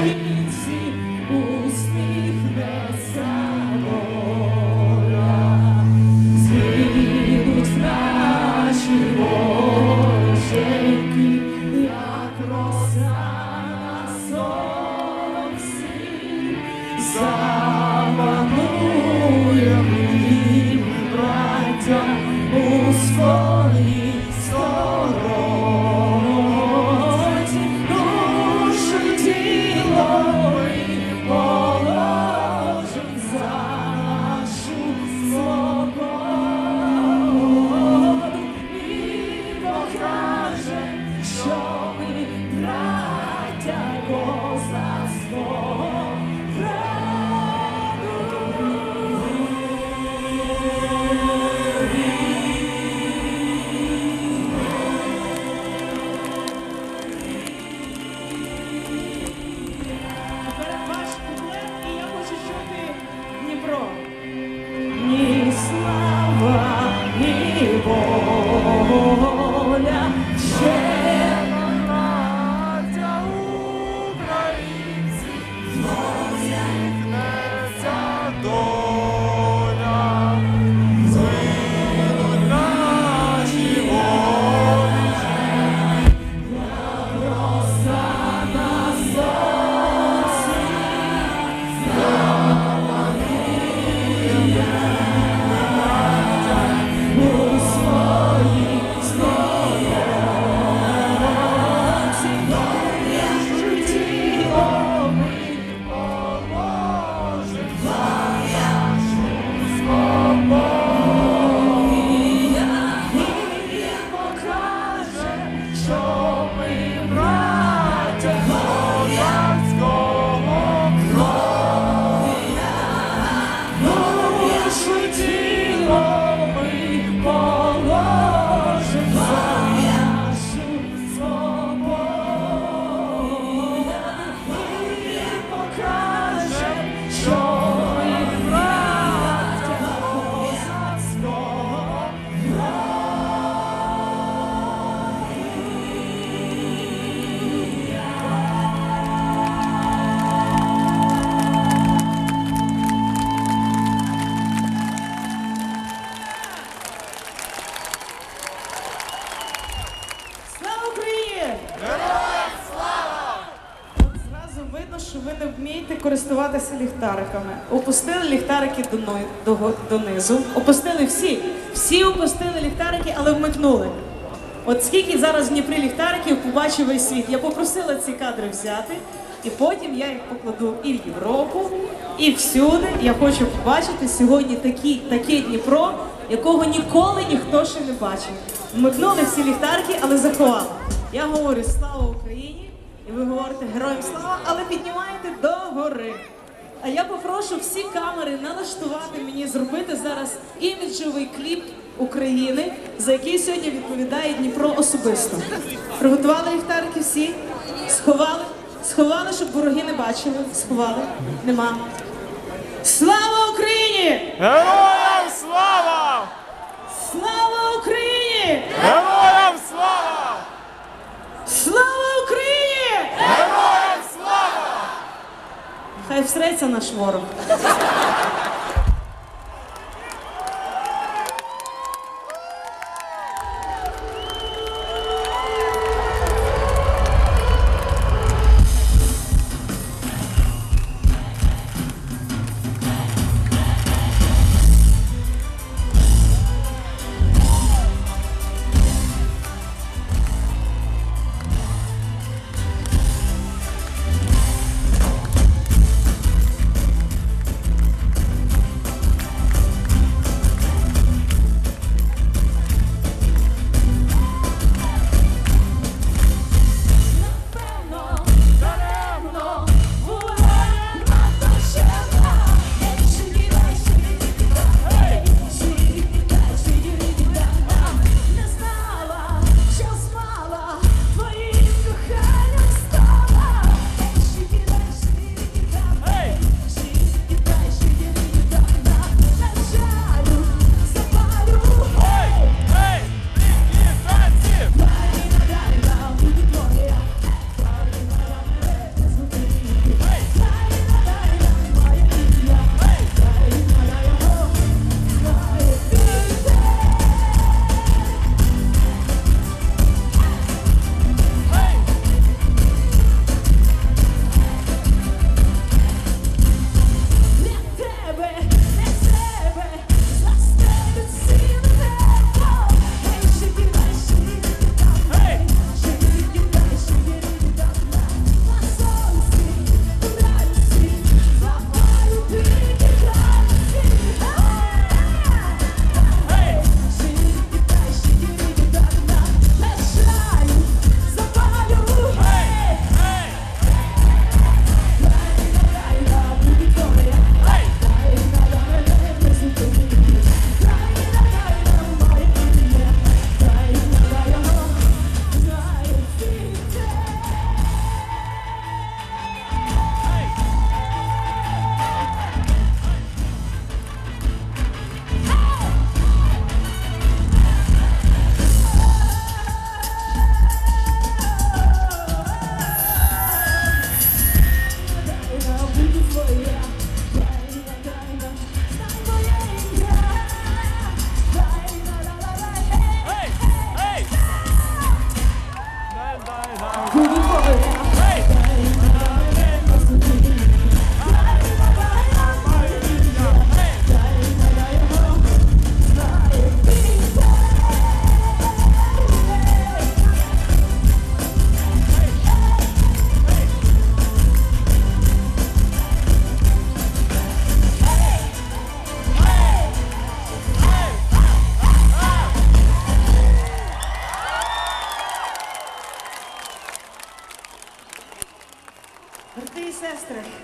українці, усміхнеться доля, зійдуть наші вороженьки, як роса на сонці, запануєм ми, браття, у своїй сторонці, душу й тіло ми положим за нашу свободу і покажем, що ми браття козацького ні слава, ні воля, ще браття українці, усміхнеться доля, згинуть наші ворожі, як роса на сонці, у своїй сторонці, душу й тіло ми положим за нашу свободу і покажем, що ми браття козацького кров'я, душу й тіло ми положим за нашу свободу і покажем, що ми браття козацького Слава Україні! Героям слава! От зразу видно, що ви не вмієте користуватися ліхтариками. Опустили ліхтарики донизу. Опустили всі. Всі опустили ліхтарики, але вмикнули. От скільки зараз в Дніпрі ліхтариків побачив весь світ. Я попросила ці кадри взяти, і потім я їх покладу і в Європу, і всюди. Я хочу побачити сьогодні таке Дніпро, якого ніколи ніхто ще не бачив. Вмикнули всі ліхтарики, але заховали. Я говорю «Слава Україні!» і ви говорите «Героям слава!», але піднімаєте догори. А я попрошу всі камери налаштувати мені, зробити зараз іміджовий кліп України, за який сьогодні відповідає Дніпро особисто. Приготували ліхтарики всі? Сховали? Сховали, щоб вороги не бачили? Сховали? Нема. Слава Україні! Героям слава! Слава Україні! Героям слава! Слава Україні! Героям слава! Хай всреться наш ворог. скрипку.